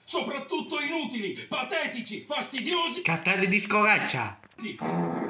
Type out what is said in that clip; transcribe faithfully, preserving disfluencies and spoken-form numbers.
soprattutto inutili, patetici, fastidiosi. Catale di scoraccia. Ti-